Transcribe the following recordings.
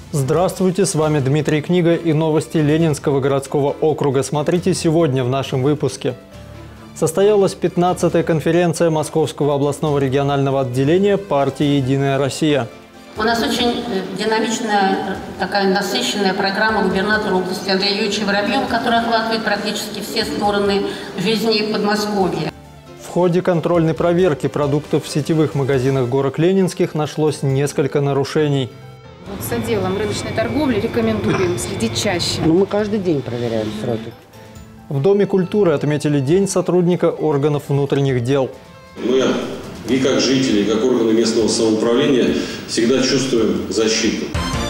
Здравствуйте, с вами Дмитрий Книга и новости Ленинского городского округа. Смотрите сегодня в нашем выпуске. Состоялась 15-я конференция Московского областного регионального отделения партии «Единая Россия». У нас очень динамичная, такая насыщенная программа губернатора области Андрея Юрьевича Воробьева, которая охватывает практически все стороны жизни Подмосковья. В ходе контрольной проверки продуктов в сетевых магазинах горок Ленинских нашлось несколько нарушений. Вот с отделом рыночной торговли рекомендуем следить чаще. Мы каждый день проверяем сроки. В Доме культуры отметили День сотрудника органов внутренних дел. Мы и как жители, и как органы местного самоуправления всегда чувствуем защиту.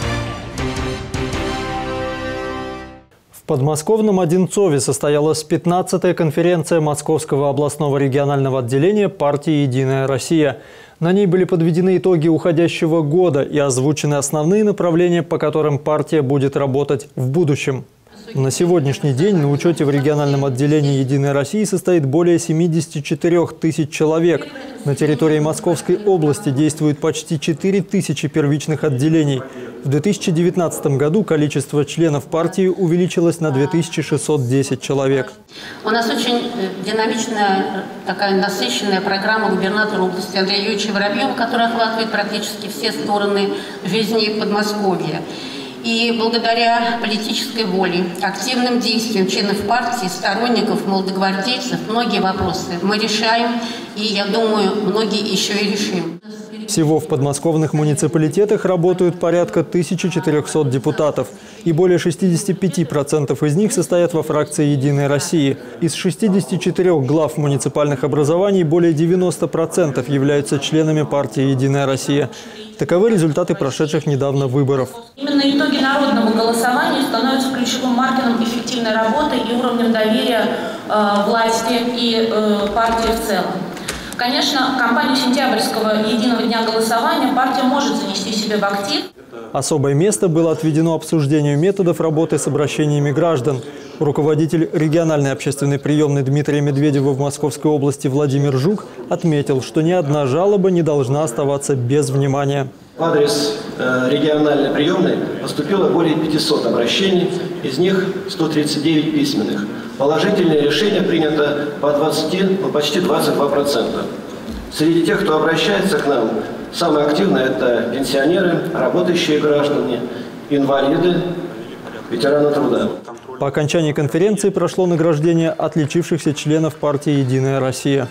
В подмосковном Одинцове состоялась 15-я конференция Московского областного регионального отделения партии «Единая Россия». На ней были подведены итоги уходящего года и озвучены основные направления, по которым партия будет работать в будущем. На сегодняшний день на учете в региональном отделении «Единой России» состоит более 74 тысяч человек. На территории Московской области действует почти 4 тысячи первичных отделений. В 2019 году количество членов партии увеличилось на 2610 человек. У нас очень динамичная, такая насыщенная программа губернатора области Андрея Юрьевича Воробьева, которая охватывает практически все стороны жизни Подмосковья. И благодаря политической воле, активным действиям членов партии, сторонников, молодогвардейцев, многие вопросы мы решаем, и, я думаю, многие еще и решим. Всего в подмосковных муниципалитетах работают порядка 1400 депутатов. И более 65% из них состоят во фракции «Единой России». Из 64 глав муниципальных образований более 90% являются членами партии «Единая Россия». Таковы результаты прошедших недавно выборов. Именно итоги народного голосования становятся ключевым маркером эффективной работы и уровнем доверия власти и партии в целом. Конечно, кампанию сентябрьского единого дня голосования партия может занести себе в актив. Особое место было отведено обсуждению методов работы с обращениями граждан. Руководитель региональной общественной приемной Дмитрия Медведева в Московской области Владимир Жук отметил, что ни одна жалоба не должна оставаться без внимания. В адрес региональной приемной поступило более 500 обращений, из них 139 письменных. Положительное решение принято почти 22%. Среди тех, кто обращается к нам, самые активные – это пенсионеры, работающие граждане, инвалиды, ветераны труда. По окончании конференции прошло награждение отличившихся членов партии «Единая Россия».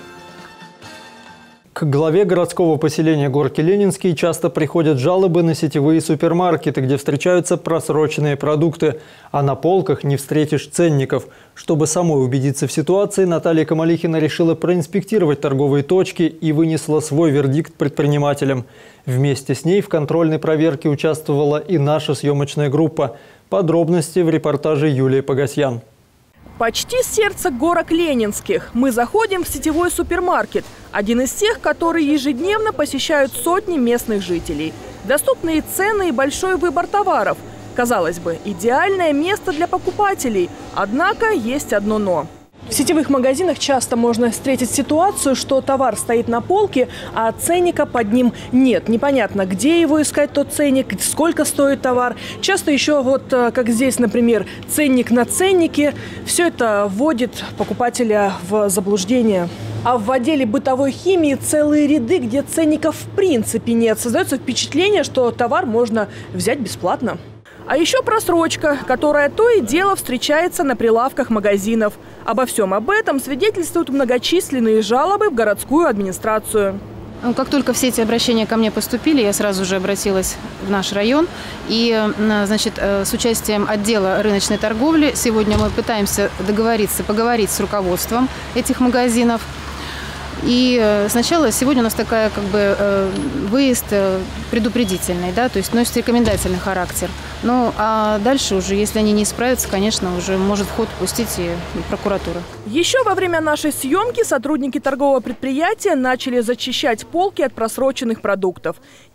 К главе городского поселения Горки Ленинские часто приходят жалобы на сетевые супермаркеты, где встречаются просроченные продукты, а на полках не встретишь ценников. Чтобы самой убедиться в ситуации, Наталья Камалихина решила проинспектировать торговые точки и вынесла свой вердикт предпринимателям. Вместе с ней в контрольной проверке участвовала и наша съемочная группа. Подробности в репортаже Юлии Погасьян. Почти сердце горок Ленинских. Мы заходим в сетевой супермаркет. Один из тех, которые ежедневно посещают сотни местных жителей. Доступные цены и большой выбор товаров. Казалось бы, идеальное место для покупателей. Однако есть одно «но». В сетевых магазинах часто можно встретить ситуацию, что товар стоит на полке, а ценника под ним нет. Непонятно, где его искать, тот ценник, сколько стоит товар. Часто еще, вот как здесь, например, ценник на ценнике. Все это вводит покупателя в заблуждение. А в отделе бытовой химии целые ряды, где ценников в принципе нет. Создается впечатление, что товар можно взять бесплатно. А еще просрочка, которая то и дело встречается на прилавках магазинов. Обо всем об этом свидетельствуют многочисленные жалобы в городскую администрацию. Как только все эти обращения ко мне поступили, я сразу же обратилась в наш район. И, значит, с участием отдела рыночной торговли сегодня мы пытаемся поговорить с руководством этих магазинов. И сначала сегодня у нас такая выезд предупредительный, да, то есть носит рекомендательный характер. Ну а дальше уже, если они не справятся, конечно, уже может в ход пустить и прокуратура. Еще во время нашей съемки сотрудники торгового предприятия начали зачищать полки от просроченных продуктов.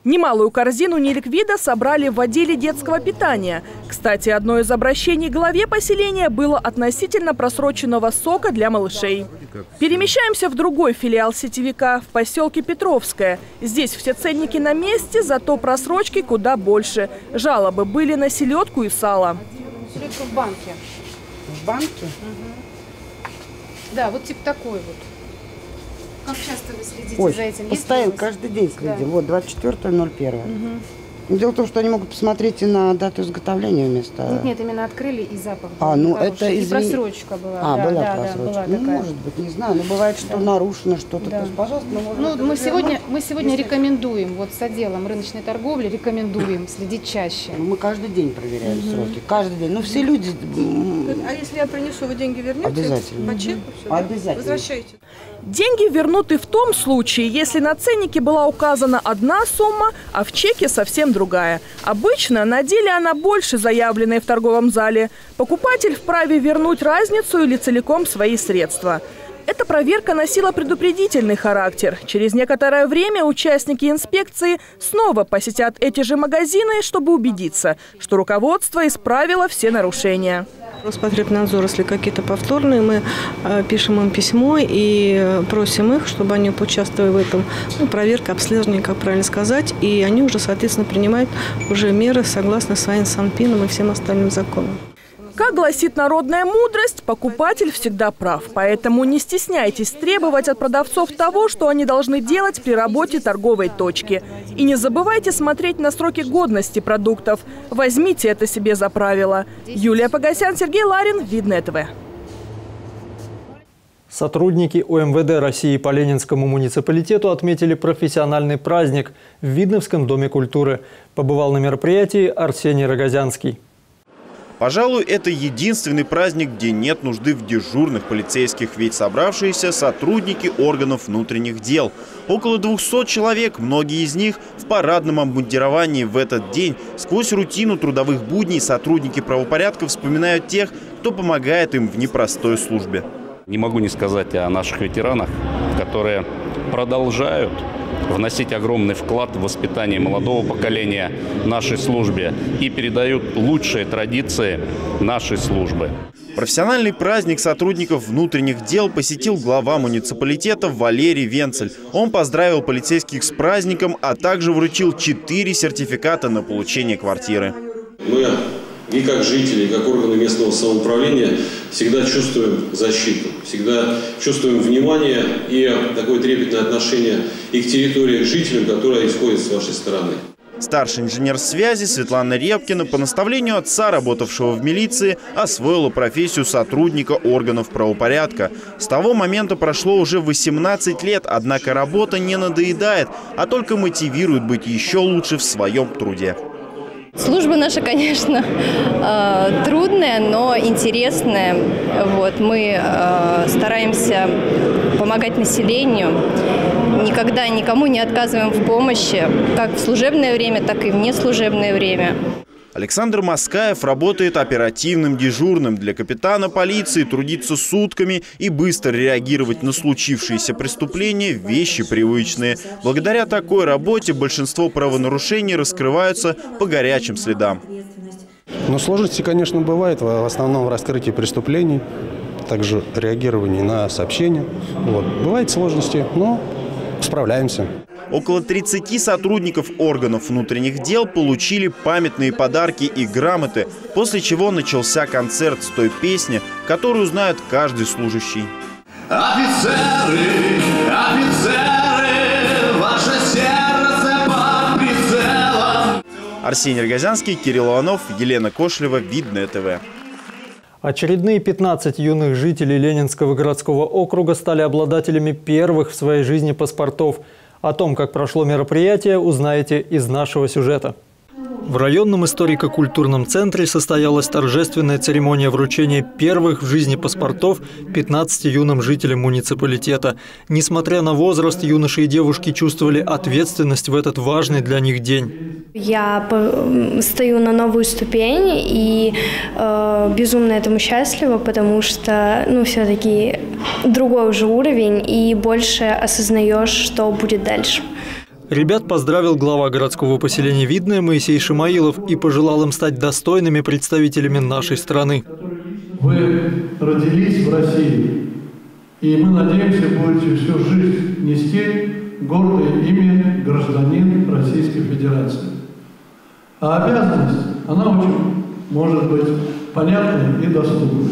Немалую корзину неликвида собрали в отделе детского питания. Кстати, одно из обращений главе поселения было относительно просроченного сока для малышей. Перемещаемся в другой филиал сетевика в поселке Петровское. Здесь все ценники на месте, зато просрочки куда больше. Жалобы были на селедку и сало. Селедка в банке. В банке? Угу. Да, вот типа такой вот. Как часто вы следите Ой, за этим? постоянно, каждый день следим. Да. Вот 24.01. Дело в том, что они могут посмотреть и на дату изготовления вместо... Нет, именно открыли и запах был. А, ну хороший. это И извини... просрочка была. А, была да, просрочка. была Ну, такая. может быть, не знаю. Но бывает, что нарушено что-то. Да. То есть, пожалуйста, Мы сегодня рекомендуем, вот с отделом рыночной торговли, рекомендуем следить чаще. Мы каждый день проверяем сроки. Каждый день. Ну, все люди... А если я принесу, вы деньги вернете? Обязательно. По чеку? Все, Обязательно. Возвращайте. Деньги вернуты в том случае, если на ценнике была указана одна сумма, а в чеке совсем другая. Обычно на деле она больше заявленной в торговом зале. Покупатель вправе вернуть разницу или целиком свои средства. Эта проверка носила предупредительный характер. Через некоторое время участники инспекции снова посетят эти же магазины, чтобы убедиться, что руководство исправило все нарушения. Роспотребнадзор, если какие-то повторные, мы пишем им письмо и просим их, чтобы они поучаствовали в этом. Ну, проверка, обследование, как правильно сказать. И они уже, соответственно, принимают уже меры согласно своим санпинам и всем остальным законам. Как гласит народная мудрость, покупатель всегда прав. Поэтому не стесняйтесь требовать от продавцов того, что они должны делать при работе торговой точки. И не забывайте смотреть на сроки годности продуктов. Возьмите это себе за правило. Юлия Погосян, Сергей Ларин, Видное ТВ. Сотрудники ОМВД России по Ленинскому муниципалитету отметили профессиональный праздник в Видновском доме культуры. Побывал на мероприятии Арсений Рогозянский. Пожалуй, это единственный праздник, где нет нужды в дежурных полицейских, ведь собравшиеся сотрудники органов внутренних дел. Около 200 человек, многие из них в парадном обмундировании в этот день. Сквозь рутину трудовых будней сотрудники правопорядка вспоминают тех, кто помогает им в непростой службе. Не могу не сказать о наших ветеранах, которые продолжают вносить огромный вклад в воспитание молодого поколения нашей службе и передают лучшие традиции нашей службы. Профессиональный праздник сотрудников внутренних дел посетил глава муниципалитета Валерий Венцель. Он поздравил полицейских с праздником, а также вручил 4 сертификата на получение квартиры. Мы и как жители, и как органы местного самоуправления всегда чувствуем защиту, всегда чувствуем внимание и такое трепетное отношение и к территории, и к жителям, которое исходит с вашей стороны. Старший инженер связи Светлана Репкина по наставлению отца, работавшего в милиции, освоила профессию сотрудника органов правопорядка. С того момента прошло уже 18 лет, однако работа не надоедает, а только мотивирует быть еще лучше в своем труде. Служба наша, конечно, трудная, но интересная. Вот, мы стараемся помогать населению, никогда никому не отказываем в помощи, как в служебное время, так и в неслужебное время. Александр Москаев работает оперативным дежурным. Для капитана полиции трудиться сутками и быстро реагировать на случившиеся преступления – вещи привычные. Благодаря такой работе большинство правонарушений раскрываются по горячим следам. Но сложности, конечно, бывает. В основном в раскрытии преступлений, также реагировании на сообщения. Вот. Бывают сложности, но справляемся. Около 30 сотрудников органов внутренних дел получили памятные подарки и грамоты, после чего начался концерт с той песни, которую знает каждый служащий. Офицеры, офицеры, ваше сердце под прицелом. Арсений Рогозянский, Кирилл Иванов, Елена Кошлева, Видное ТВ. Очередные 15 юных жителей Ленинского городского округа стали обладателями первых в своей жизни паспортов. О том, как прошло мероприятие, узнаете из нашего сюжета. В районном историко-культурном центре состоялась торжественная церемония вручения первых в жизни паспортов 15 юным жителям муниципалитета. Несмотря на возраст, юноши и девушки чувствовали ответственность в этот важный для них день. Я стою на новую ступень и безумно этому счастлива, потому что все-таки другой уже уровень и больше осознаешь, что будет дальше. Ребят поздравил глава городского поселения Видное Моисей Шимаилов и пожелал им стать достойными представителями нашей страны. Вы родились в России, и мы надеемся, будете всю жизнь нести гордое имя гражданин Российской Федерации. А обязанность, она очень может быть понятной и доступной.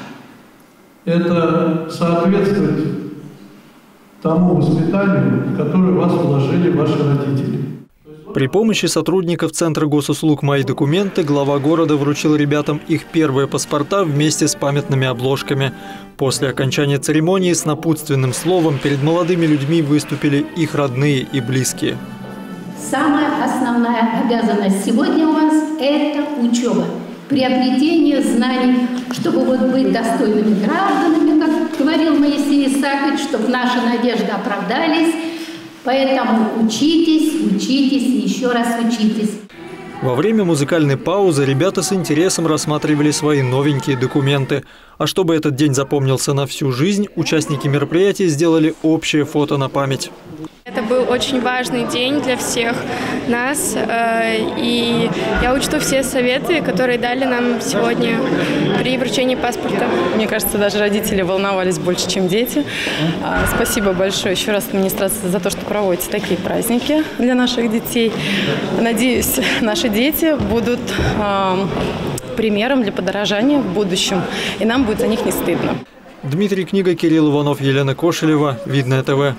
Это соответствует тому воспитанию, в которое вас вложили ваши родители. При помощи сотрудников Центра госуслуг «Мои документы» глава города вручил ребятам их первые паспорта вместе с памятными обложками. После окончания церемонии с напутственным словом перед молодыми людьми выступили их родные и близкие. Самая основная обязанность сегодня у вас – это учеба, приобретение знаний, чтобы быть достойными гражданами, как говорил Моисей Исаакович, чтобы наши надежды оправдались. Поэтому учитесь, учитесь и еще раз учитесь. Во время музыкальной паузы ребята с интересом рассматривали свои новенькие документы. А чтобы этот день запомнился на всю жизнь, участники мероприятия сделали общее фото на память. Это был очень важный день для всех нас, и я учту все советы, которые дали нам сегодня при вручении паспорта. Мне кажется, даже родители волновались больше, чем дети. Спасибо большое еще раз администрации за то, что проводите такие праздники для наших детей. Надеюсь, наши дети будут примером для подражания в будущем, и нам будет за них не стыдно. Дмитрий Книга, Кирилл Иванов, Елена Кошелева, Видное ТВ.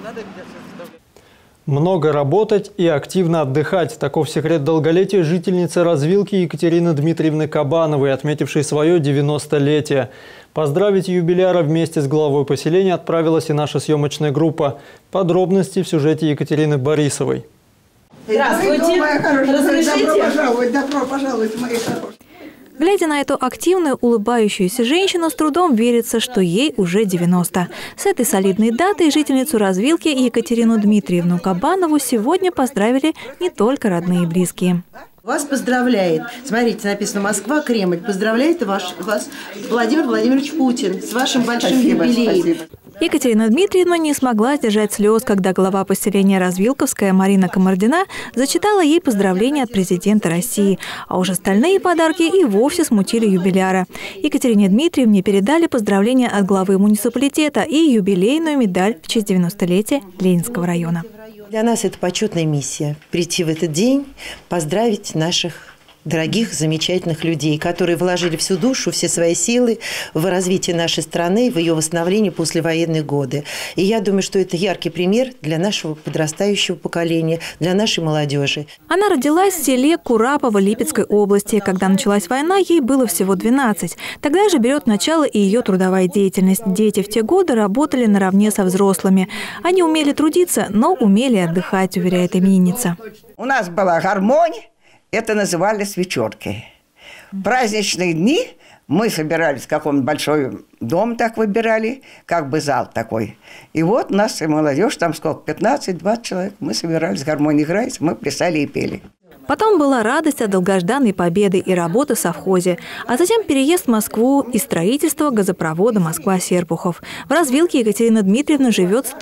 Много работать и активно отдыхать. Таков секрет долголетия жительницы развилки Екатерины Дмитриевны Кабановой, отметившей свое 90-летие. Поздравить юбиляра вместе с главой поселения отправилась и наша съемочная группа. Подробности в сюжете Екатерины Борисовой. Здравствуйте. Разрешите? Добро пожаловать, мои хорошие. Глядя на эту активную, улыбающуюся женщину, с трудом верится, что ей уже 90. С этой солидной датой жительницу развилки Екатерину Дмитриевну Кабанову сегодня поздравили не только родные и близкие. Вас поздравляет, смотрите, написано «Москва, Кремль». Поздравляет вас Владимир Владимирович Путин с вашим большим юбилеем. Спасибо. Екатерина Дмитриевна не смогла сдержать слез, когда глава поселения Развилковская Марина Комардина зачитала ей поздравления от президента России. А уж остальные подарки и вовсе смутили юбиляра. Екатерине Дмитриевне передали поздравления от главы муниципалитета и юбилейную медаль в честь 90-летия Ленинского района. Для нас это почетная миссия – прийти в этот день, поздравить наших дорогих, замечательных людей, которые вложили всю душу, все свои силы в развитие нашей страны, в ее восстановление после военных годы. И я думаю, что это яркий пример для нашего подрастающего поколения, для нашей молодежи. Она родилась в селе Курапово Липецкой области. Когда началась война, ей было всего 12. Тогда же берет начало и ее трудовая деятельность. Дети в те годы работали наравне со взрослыми. Они умели трудиться, но умели отдыхать, уверяет именинница. У нас была гармония. Это назывались вечерки. Праздничные дни мы собирались в каком-то большой дом, так выбирали, как бы зал такой. И вот нас и молодежь, там сколько, 15-20 человек, мы собирались, гармонии играть, мы плясали и пели. Потом была радость от долгожданной победы и работы в совхозе, а затем переезд в Москву и строительство газопровода Москва-Серпухов. В развилке Екатерина Дмитриевна живет с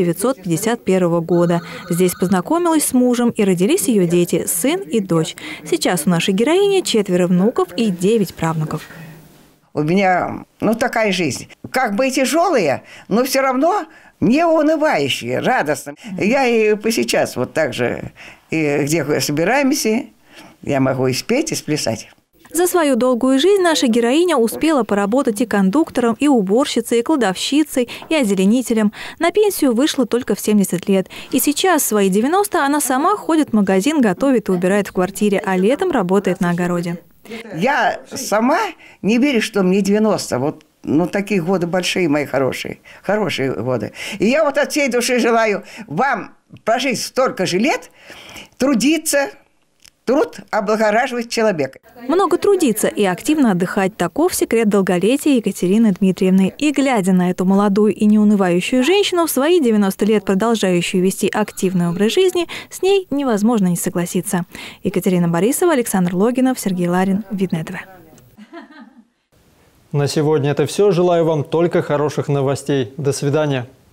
1951 года. Здесь познакомилась с мужем и родились ее дети – сын и дочь. Сейчас у нашей героини 4 внуков и 9 правнуков. У меня, такая жизнь. Как бы и тяжелая, но все равно не унывающая, радостная. Я и по сейчас вот так же, и где собираемся, я могу и спеть, и сплясать. За свою долгую жизнь наша героиня успела поработать и кондуктором, и уборщицей, и кладовщицей, и озеленителем. На пенсию вышла только в 70 лет. И сейчас, в свои 90, она сама ходит в магазин, готовит и убирает в квартире, а летом работает на огороде. Я сама не верю, что мне 90. Такие годы большие мои, хорошие годы. И я от всей души желаю вам прожить столько же лет, трудиться. Труд облагораживает человека. Много трудиться и активно отдыхать – таков секрет долголетия Екатерины Дмитриевны. И глядя на эту молодую и неунывающую женщину, в свои 90 лет продолжающую вести активный образ жизни, с ней невозможно не согласиться. Екатерина Борисова, Александр Логинов, Сергей Ларин, Видное ТВ. На сегодня это все. Желаю вам только хороших новостей. До свидания.